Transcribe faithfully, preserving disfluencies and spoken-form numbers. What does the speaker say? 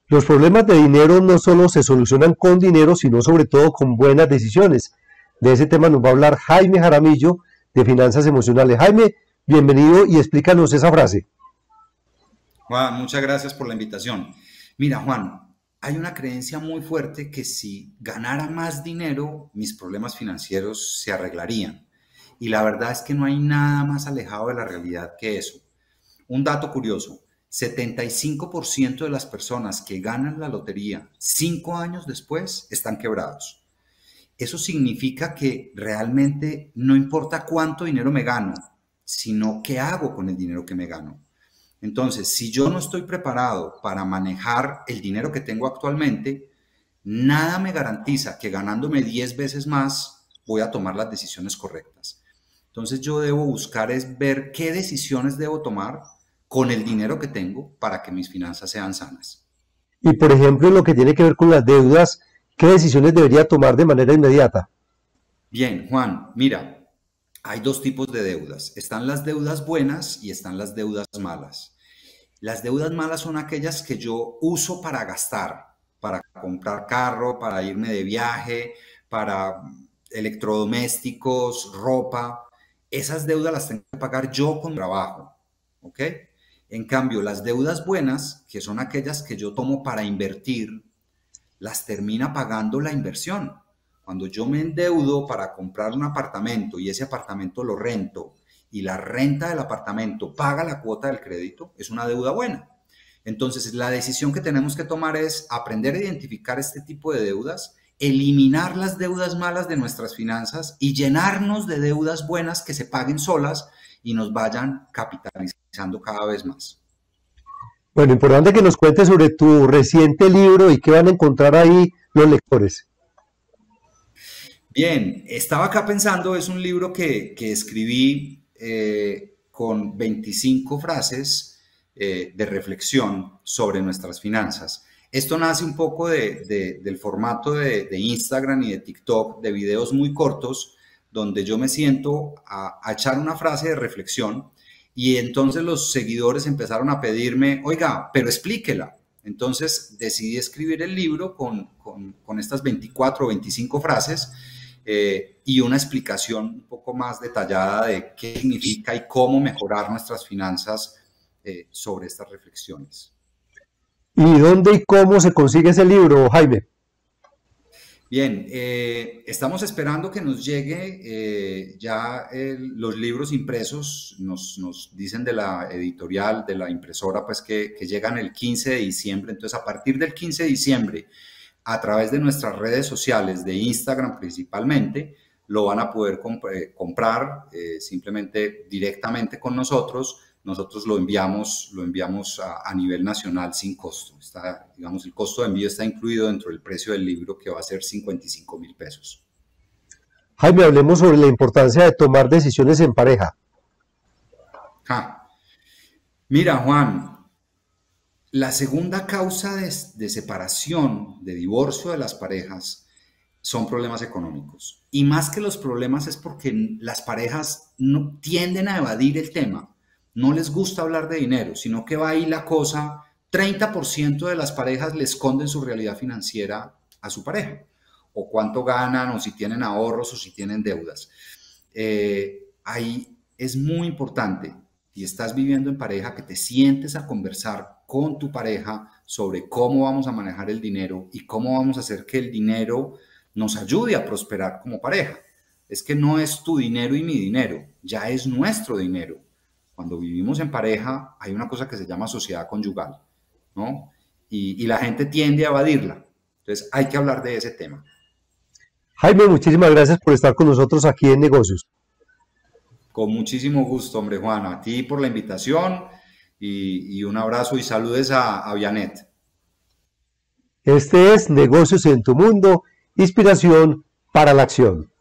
Los problemas de dinero no solo se solucionan con dinero, sino sobre todo con buenas decisiones. De ese tema nos va a hablar Jaime Jaramillo, de Finanzas Emocionales. Jaime, bienvenido y explícanos esa frase. Juan, muchas gracias por la invitación. Mira, Juan, hay una creencia muy fuerte que si ganara más dinero, mis problemas financieros se arreglarían. Y la verdad es que no hay nada más alejado de la realidad que eso. Un dato curioso, setenta y cinco por ciento de las personas que ganan la lotería cinco años después están quebrados. Eso significa que realmente no importa cuánto dinero me gano, sino qué hago con el dinero que me gano. Entonces, si yo no estoy preparado para manejar el dinero que tengo actualmente, nada me garantiza que ganándome diez veces más voy a tomar las decisiones correctas. Entonces, yo debo buscar es ver qué decisiones debo tomar con el dinero que tengo para que mis finanzas sean sanas. Y por ejemplo, en lo que tiene que ver con las deudas, ¿qué decisiones debería tomar de manera inmediata? Bien, Juan, mira. Hay dos tipos de deudas. Están las deudas buenas y están las deudas malas. Las deudas malas son aquellas que yo uso para gastar, para comprar carro, para irme de viaje, para electrodomésticos, ropa. Esas deudas las tengo que pagar yo con trabajo, ¿ok? En cambio, las deudas buenas, que son aquellas que yo tomo para invertir, las termina pagando la inversión. Cuando yo me endeudo para comprar un apartamento y ese apartamento lo rento y la renta del apartamento paga la cuota del crédito, es una deuda buena. Entonces, la decisión que tenemos que tomar es aprender a identificar este tipo de deudas, eliminar las deudas malas de nuestras finanzas y llenarnos de deudas buenas que se paguen solas y nos vayan capitalizando cada vez más. Bueno, importante que nos cuentes sobre tu reciente libro y qué van a encontrar ahí los lectores. Bien, estaba acá pensando, es un libro que, que escribí eh, con veinticinco frases eh, de reflexión sobre nuestras finanzas. Esto nace un poco de, de, del formato de, de Instagram y de TikTok, de videos muy cortos, donde yo me siento a, a echar una frase de reflexión y entonces los seguidores empezaron a pedirme, oiga, pero explíquela. Entonces decidí escribir el libro con, con, con estas veinticuatro o veinticinco frases. Eh, y una explicación un poco más detallada de qué significa y cómo mejorar nuestras finanzas eh, sobre estas reflexiones. ¿Y dónde y cómo se consigue ese libro, Jaime? Bien, eh, estamos esperando que nos llegue eh, ya el, los libros impresos, nos, nos dicen de la editorial, de la impresora, pues que, que llegan el quince de diciembre, entonces a partir del quince de diciembre, a través de nuestras redes sociales, de Instagram principalmente, lo van a poder comp eh, comprar eh, simplemente directamente con nosotros. Nosotros lo enviamos, lo enviamos a, a nivel nacional sin costo. Está, digamos, el costo de envío está incluido dentro del precio del libro, que va a ser cincuenta y cinco mil pesos. Jaime, hablemos sobre la importancia de tomar decisiones en pareja. Ja. Mira, Juan, la segunda causa de, de separación, de divorcio de las parejas, son problemas económicos. Y más que los problemas es porque las parejas no, tienden a evadir el tema. No les gusta hablar de dinero, sino que va ahí la cosa. treinta por ciento de las parejas le esconden su realidad financiera a su pareja. O cuánto ganan, o si tienen ahorros, o si tienen deudas. Eh, ahí es muy importante, si estás viviendo en pareja, que te sientes a conversar con tu pareja sobre cómo vamos a manejar el dinero y cómo vamos a hacer que el dinero nos ayude a prosperar como pareja. Es que no es tu dinero y mi dinero, ya es nuestro dinero. Cuando vivimos en pareja hay una cosa que se llama sociedad conyugal, ¿no? Y, y la gente tiende a evadirla. Entonces hay que hablar de ese tema. Jaime, muchísimas gracias por estar con nosotros aquí en Negocios. Con muchísimo gusto, hombre, Juan, a ti por la invitación y, y un abrazo y saludes a, a Vianet. Este es Negocios en tu Mundo, inspiración para la acción.